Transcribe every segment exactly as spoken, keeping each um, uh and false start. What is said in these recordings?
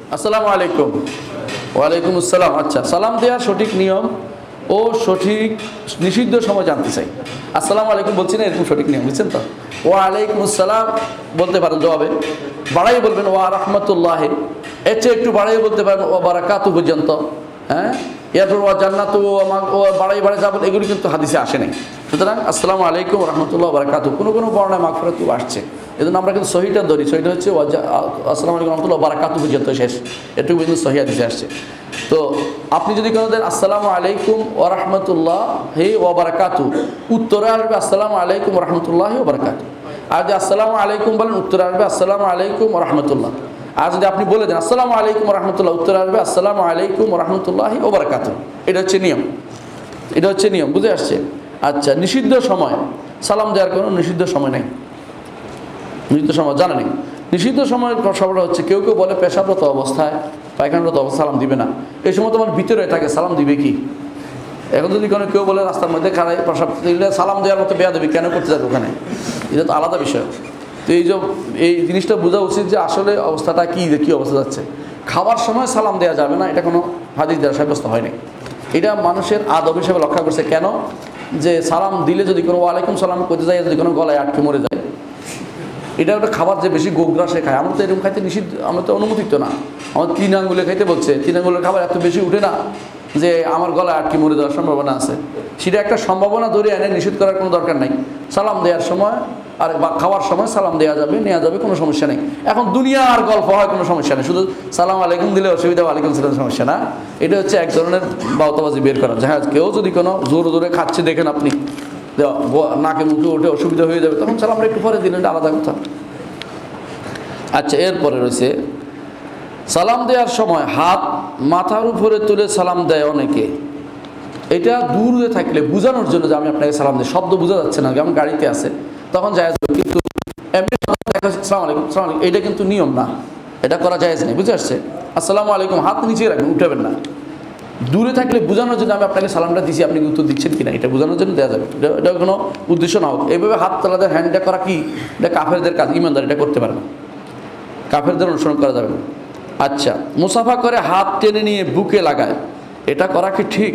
আসসালামু আলাইকুম। ওয়ালাইকুম আসসালাম। আচ্ছা, সালাম দেওয়ার সঠিক নিয়ম ও সঠিক নিষিদ্ধ সময় জানতে চাই। আসসালামু আলাইকুম বলছি না, এরকম সঠিক নিয়ম বুঝছেন তো? ওয়ালাইকুম আসসালাম বলতে পারেন জবাবে, বাড়াই বলবেন ওয়া রাহমাতুল্লাহি, এর চেয়ে একটু বাড়াই বলতে পারেন ও বারাকাতু পর্যন্ত। হ্যাঁ, এরপর ও জান্নাতু ও বাড়াই বাড়াই যাবেন, এগুলি কিন্তু হাদিসে আসে নাই। সুতরাং আসসালামু আলাইকুম রহমতুল্লাহ বারাকাতু কোনো কোনো বর্ণায় মাগফিরাতু আসছে, এজন্য আমরা কিন্তু সহিটা ধরি। সহিটা হচ্ছে আসসালামু আলাইকুম রহমতুল্লাহ বারাকাতু পর্যন্ত শেষ, এটুকু কিন্তু সহি হাদিসে আসছে। তো আপনি যদি কোনো দেন আসসালামু আলাইকুম ওয়া রাহমাতুল্লাহ হে ওয়া বারাকাতু, উত্তরে আসবে আসসালামু আলাইকুম ওয়া রাহমাতুল্লাহি ওয়া বারাকাতু। আর যদি আসসালামু আলাইকুম বলেন, উত্তরে আসবে আসসালামু আলাইকুম ওয়া রাহমাতুল্লাহ। আর যদি আপনি বলে দেন আসসালামু আলাইকুম ওয়া রাহমাতুল্লাহ, উত্তরে আসবে আসসালামু আলাইকুম ওয়া রাহমাতুল্লাহি ওয়া বারাকাতু। এটা হচ্ছে নিয়ম, এটা হচ্ছে নিয়ম, বুঝে আসছে? আচ্ছা, নিষিদ্ধ সময় সালাম দেওয়ার কোনো নিষিদ্ধ সময় নেই, নিষিদ্ধ সময় জানা নেই। নিষিদ্ধ সময়ের সবটা হচ্ছে কেউ কেউ বলে পেশাবরত অবস্থায়, পায়খানারত অবস্থায় সালাম দিবে না। এই সময় তোমার ভিতরে থাকে, সালাম দিবে কি? এখন যদি কোনো কেউ বলে রাস্তার মধ্যে খারাই প্রসাব দিলে সালাম দেওয়ার মতো বেয়া দেবে, কেন করতে যাবে ওখানে? এটা তো আলাদা বিষয়। তো এই যে এই জিনিসটা বোঝা উচিত যে আসলে অবস্থাটা কী, কী অবস্থা যাচ্ছে। খাবার সময় সালাম দেওয়া যাবে না, এটা কোনো হাদিস দ্বারা সাব্যস্ত হয়নি। এটা মানুষের আদব হিসেবে রক্ষা করছে। কেন? যে সালাম দিলে যদি কোনো ওয়ালাইকুম সালাম করতে যায়, যদি কোনো গলায় আটকে মরে যায়, এটা একটা খাবার যে বেশি গোগ্রাসে খায়, আমরা তো এরকম খাইতে নিষিদ্ধ, আমরা তো অনুমোদিত না। আমার তিন আঙ্গুলে খাইতে বলছে, তিন আঙ্গুলের খাবার এত বেশি উঠে না যে আমার গলায় আটকে মরে যাওয়ার সম্ভাবনা আছে। সেটা একটা সম্ভাবনা ধরে এনে নিষেধ করার কোনো দরকার নাই। সালাম দেওয়ার সময় আর বা খাওয়ার সময় সালাম দেওয়া যাবে, নেওয়া যাবে, কোনো সমস্যা নেই। এখন দুনিয়া আর গল্প হয়, কোনো সমস্যা নেই, শুধু সালাম আলাইকুম দিলে অসুবিধা, আলাইকুম সালাম সমস্যা না। এটা হচ্ছে এক ধরনের বাউতাবাজি বের করা। যাহা কেউ যদি কোনো জোরে জোরে খাচ্ছে দেখেন আপনি, নাকে মুখে উঠে অসুবিধা হয়ে যাবে, তখন সালামটা একটু পরে দিলেন, এটা আলাদা কথা। আচ্ছা, এরপরে রয়েছে সালাম দেওয়ার সময় হাত মাথার উপরে তুলে সালাম দেয় অনেকে। এটা দূরে থাকলে বোঝানোর জন্য যে আমি আপনাকে সালাম দিই, শব্দ বোঝা যাচ্ছে না, যেমন গাড়িতে আছে তখন জায়েজ, কিন্তু এমনি আসসালামু আলাইকুম সালাম আলাইকুম এটা কিন্তু নিয়ম না, এটা করা জায়েজ নেই, বুঝে আসছে? আসসালামু আলাইকুম হাত নিচে রাখবেন, উঠাবেন না। দূরে থাকলে বোঝানোর জন্য আমি আপনাকে সালামটা দিচ্ছি, আপনি উত্তর দিচ্ছেন কিনা, এটা বোঝানোর জন্য দেওয়া যাবে। এটা এটা কোনো উদ্দেশ্য না হোক। এইভাবে হাত তালাতে হ্যান্ডটা করা কি, এটা কাফেরদের কাজ, ইমানদার এটা করতে পারে না, কাফেরদের অনুসরণ করা যাবে না। আচ্ছা, মুসাফা করে হাত টেনে নিয়ে বুকে লাগায়, এটা করা কি ঠিক?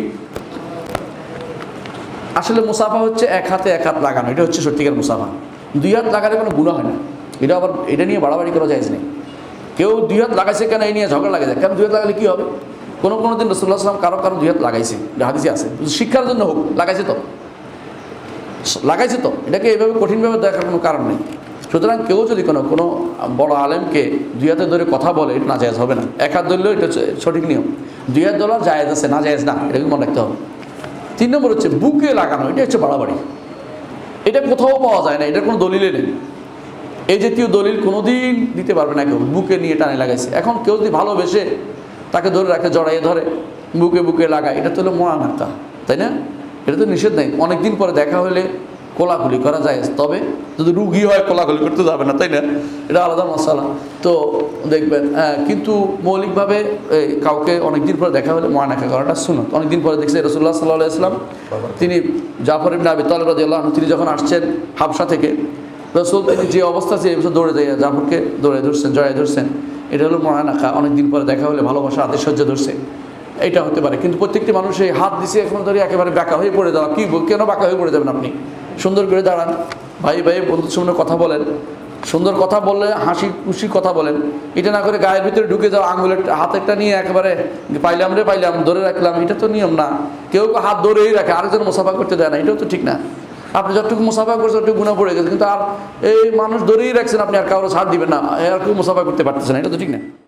আসলে মুসাফা হচ্ছে এক হাতে এক হাত লাগানো, এটা হচ্ছে সত্যিকার মুসাফা। দুই হাত লাগালে কোনো গুনাহ হয় না। এটা আবার এটা নিয়ে বাড়াবাড়ি করা যায় নেই। কেউ দুই হাত লাগাইছে কেন, এই নিয়ে ঝগড়া লাগে যায় কেন? দুই হাত লাগালে কী হবে? কোনো কোনো দিন রাসূলুল্লাহ সাল্লাল্লাহু আলাইহি ওয়াসাল্লাম কারো কারো দুই হাত লাগাইছে, হাদিসে আছে, শিক্ষার জন্য হোক, লাগাইছে তো লাগাইছে তো এটাকে এইভাবে কঠিনভাবে দেখার কোনো কারণ নেই। সুতরাং কেউ যদি কোনো কোনো বড় আলেমকে দুই হাতে ধরে কথা বলে, এটা না জায়েজ হবে না। এক হাত ধরলেও এটা সঠিক নিয়ম, দুই হাত ধরার জায়েজ আছে, না জায়েজ না, এটাকে মনে রাখতে হবে। তিন নম্বর হচ্ছে বুকে লাগানো, এটা হচ্ছে বাড়াবাড়ি, এটা কোথাও পাওয়া যায় না, এটার কোনো দলিলে নেই। এই জাতীয় দলিল কোনো দিন দিতে পারবে না কেউ, বুকে নিয়ে টানে লাগাইছে। এখন কেউ যদি ভালোবেসে তাকে ধরে রাখে, জড়াইয়ে ধরে বুকে বুকে লাগায়, এটা তো হলো মোয়ানাকা, তাই না? এটা তো নিষেধ নেই। অনেকদিন পরে দেখা হলে কোলাকুলি করা যায়, তবে যদি রুগী হয় কোলাকুলি করতে যাবে না, তাই না? এটা আলাদা মশালা। তো দেখবেন, কিন্তু মৌলিকভাবে কাউকে অনেকদিন পরে দেখা হলে মোয়ানাকা করাটা সুন্নত। অনেকদিন পরে দেখছে রাসূলুল্লাহ সাল্লাল্লাহু আলাইহি ওয়াসাল্লাম, তিনি জাফর ইবনে আবি তালিব রাদিয়াল্লাহু আনহু, তিনি যখন আসছেন হাবশা থেকে, রাসূল তিনি যে অবস্থা আছে এই দৌড়ে যায় জাফরকে দৌড়ে ধরছেন, জড়াই ধরছেন, এটা হলো মোয়ানাকা। অনেকদিন পরে দেখা হলে ভালোবাসা আতিশয্য ধরছে, এটা হতে পারে। কিন্তু প্রত্যেকটি মানুষ এই হাত দিছে এখন ধরে একেবারে বাঁকা হয়ে পড়ে যাওয়া, কি কেন বাঁকা হয়ে পড়ে যাবেন? আপনি সুন্দর করে দাঁড়ান, ভাই ভাই বন্ধুর সামনে কথা বলেন, সুন্দর কথা বললে হাসি খুশি কথা বলেন। এটা না করে গায়ের ভিতরে ঢুকে যাওয়া, আঙুলের হাতেরটা নিয়ে একেবারে পাইলাম রে পাইলাম ধরে রাখলাম, এটা তো নিয়ম না। কেউ হাত ধরেই রাখে, আরেকজন মুসাফা করতে দেয় না, এটাও তো ঠিক না। আপনি যতটুকু মুসাফা করছেন ওটুকু গুনাহ পড়ে গেছে, কিন্তু আর এই মানুষ ধরেই রাখছেন, আপনি আর কারো ছাড় দিবেন না, আর কেউ মুসাফা করতে পারতেছেন, এটা তো ঠিক না।